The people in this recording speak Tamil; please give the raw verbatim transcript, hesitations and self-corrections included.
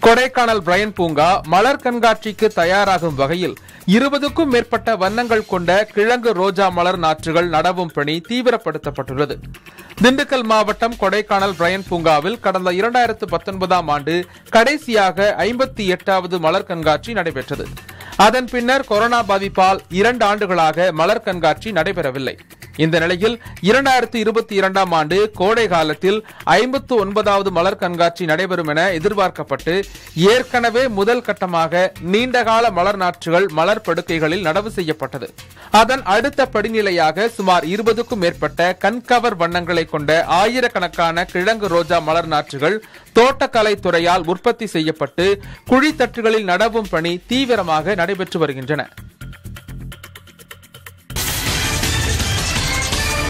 கொடைக்கானல் பிரையன் பூங்கா மலர் கண்காட்சிக்கு தயாராகும் வகையில் இருபதுக்கும் மேற்பட்ட வண்ணங்கள் கொண்ட கிழங்கு ரோஜா மலர் நாற்றுகள் நடவும் பணி தீவிரப்படுத்தப்பட்டுள்ளது. திண்டுக்கல் மாவட்டம் கொடைக்கானல் பிரையன் பூங்காவில் கடந்த இரண்டாயிரத்து பத்தொன்பதாம் ஆண்டு கடைசியாக ஐம்பத்தி எட்டாவது மலர் கண்காட்சி நடைபெற்றது. அதன் பின்னர் கொரோனா பாதிப்பால் இரண்டு ஆண்டுகளாக மலர் கண்காட்சி நடைபெறவில்லை. இந்த நிலையில் இரண்டாயிரத்து இருபத்தி இரண்டாம் ஆண்டு கோடை காலத்தில் ஐம்பத்து ஒன்பதாவது மலர் கண்காட்சி நடைபெறும் என எதிர்பார்க்கப்பட்டு ஏற்கனவே முதல் கட்டமாக நீண்டகால மலர் நாற்றுகள் மலர் படுக்கைகளில் நடவு செய்யப்பட்டது. அதன் அடுத்த படிநிலையாக சுமார் இருபதுக்கும் மேற்பட்ட கண்கவர் வண்ணங்களை கொண்ட ஆயிரக்கணக்கான கிழங்கு ரோஜா மலர் நாற்றுகள் தோட்டக்கலை துறையால் உற்பத்தி செய்யப்பட்டு குழித்தட்டுகளில் நடவும் பணி தீவிரமாக நடைபெற்று வருகின்றன.